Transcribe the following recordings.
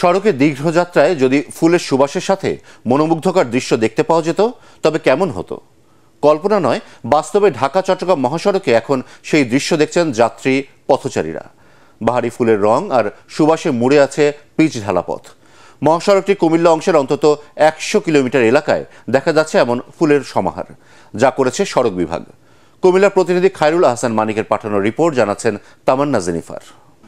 সড়কের দীর্ঘযাত্রায় যদি ফুলের সুবাসের সাথে মনোমুগ্ধকর দৃশ্য দেখতে পাওয়া যেত তবে কেমন হতো। কল্পনা নয়, বাস্তবে ঢাকা চট্টগ্রাম মহাসড়কে এখন সেই দৃশ্য দেখছেন যাত্রী পথচারীরা। বাহারি ফুলের রং আর সুবাসে মুড়ে আছে পিচ ঢালা পথ। মহাসড়কটি কুমিল্লা অংশের অন্তত 100 কিলোমিটার এলাকায় দেখা যাচ্ছে এমন ফুলের সমাহার, যা করেছে সড়ক বিভাগ। কুমিল্লার প্রতিনিধি খায়রুল আহসান মানিকের পাঠানো রিপোর্ট জানাচ্ছেন তামান্না জেনিফার।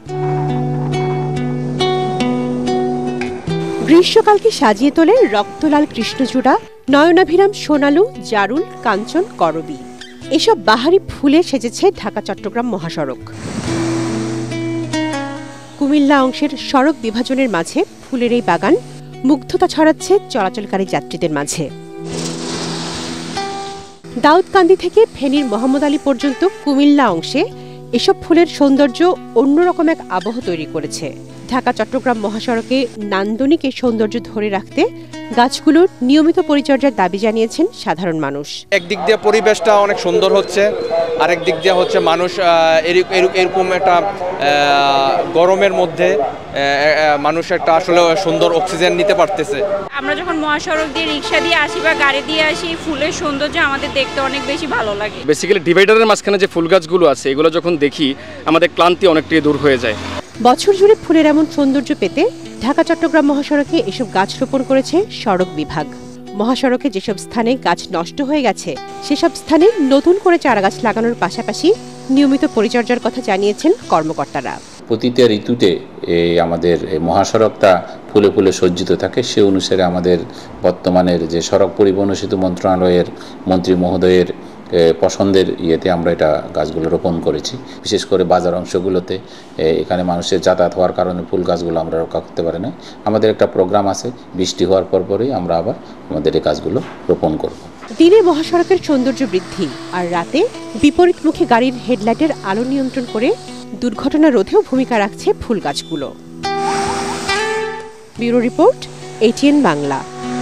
গ্রীষ্মকালকে সাজিয়ে তোলে রক্তলাল কৃষ্ণচূড়া, নয়নাভিরাম সোনালু, জারুল, কাঞ্চন, করবী। এসব বাহারি ফুলে সেজেছে ঢাকা চট্টগ্রাম মহাসড়ক। কুমিল্লা অংশের সড়ক বিভাজনের মাঝে ফুলের এই বাগান মুগ্ধতা ছড়াচ্ছে চলাচলকারী যাত্রীদের মাঝে। দাউদকান্দি থেকে ফেনীর মোহাম্মদ আলী পর্যন্ত কুমিল্লা অংশে এসব ফুলের সৌন্দর্য অন্যরকম এক আবহ তৈরি করেছে। ঢাকা চট্টগ্রাম মহাসড়কে নান্দনিক এই সৌন্দর্য ধরে রাখতে গাছগুলোর নিয়মিত পরিচর্যার দাবি জানিয়েছেন সাধারণ মানুষ। একদিক দিয়ে পরিবেশটা অনেক সুন্দর হচ্ছে, আরেক দিক দিয়ে হচ্ছে মানুষ এরকম একটা গরমের মধ্যে মানুষ একটা আসলে সুন্দর অক্সিজেন নিতে পারতেছে। আমরা যখন মহাসড়ক দিয়ে রিক্সা দিয়ে আসি বা গাড়ি দিয়ে আসি, ফুলের সৌন্দর্য আমাদের দেখতে অনেক বেশি ভালো লাগে। বেসিক্যালি ডিভাইডারের মাঝখানে যে ফুল গাছগুলো আছে, এগুলো যখন দেখি আমাদের ক্লান্তি অনেকটাই দূর হয়ে যায়। বছর জুড়ে ফুলের এমন সৌন্দর্য পেতে ঢাকা চট্টগ্রাম মহাসড়কে এসব গাছ রোপণ করেছে সড়ক বিভাগ। মহাসড়কে যেসব স্থানে গাছ নষ্ট হয়ে গেছে সেসব স্থানে নতুন করে চারাগাছ লাগানোর পাশাপাশি নিয়মিত পরিচর্যার কথা জানিয়েছেন কর্মকর্তারা। প্রতিটা ঋতুতে আমাদের মহাসড়কটা ফুলে ফুলে সজ্জিত থাকে। সে অনুসারে আমাদের বর্তমানের যে সড়ক পরিবহন ও সেতু মন্ত্রণালয়ের মন্ত্রী মহোদয়ের পছন্দের ইয়েতে আমরা এটা গাছগুলো রোপণ করেছি। বিশেষ করে বাজার অংশগুলোতে এখানে মানুষের যাতায়াত হওয়ার কারণে ফুল গাছগুলো আমরা রক্ষা করতে পারি না। আমাদের একটা প্রোগ্রাম আছে, বৃষ্টি হওয়ার পরপরই আমরা আবার আমাদের এই গাছগুলো রোপণ করব। দিনে মহাসড়কের সৌন্দর্য বৃদ্ধি আর রাতে বিপরীতমুখী গাড়ির হেডলাইটের আলো নিয়ন্ত্রণ করে দুর্ঘটনা রোধেও ভূমিকা রাখছে ফুল গাছগুলো। Bureau report, ATN Bangla.